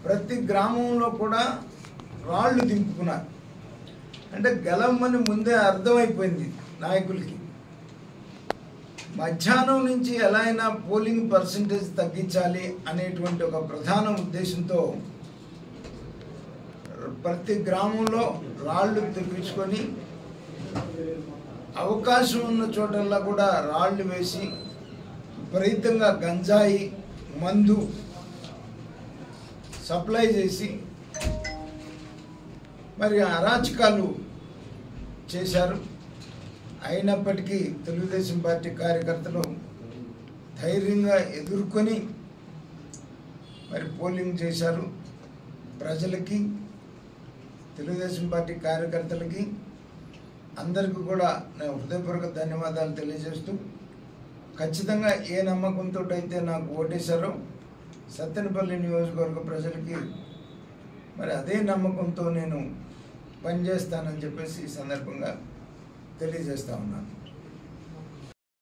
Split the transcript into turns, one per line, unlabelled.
ప్రతి గ్రామంలో కూడా రాళ్ళు దింపుకున్నారు. అంటే గెలవమని ముందే అర్థమైపోయింది నాయకులకి. మధ్యాహ్నం నుంచి ఎలా అయినా పోలింగ్ పర్సంటేజ్ తగ్గించాలి అనేటువంటి ఒక ప్రధాన ఉద్దేశంతో ప్రతి గ్రామంలో రాళ్ళు తెప్పించుకొని అవకాశం ఉన్న చోటల్లా కూడా రాళ్ళు వేసి విపరీతంగా గంజాయి మందు సప్లై చేసి మరి అరాచకాలు చేశారు. అయినప్పటికీ తెలుగుదేశం పార్టీ కార్యకర్తలు ధైర్యంగా ఎదుర్కొని మరి పోలింగ్ చేశారు. ప్రజలకి, తెలుగుదేశం పార్టీ కార్యకర్తలకి అందరికీ కూడా నేను హృదయపూర్వక ధన్యవాదాలు తెలియజేస్తూ, ఖచ్చితంగా ఏ నమ్మకంతో అయితే నాకు ఓటేశారో సత్తెనపల్లి నియోజకవర్గ ప్రజలకి మరి అదే నమ్మకంతో నేను పనిచేస్తానని చెప్పేసి ఈ సందర్భంగా తెలియజేస్తా ఉన్నాను.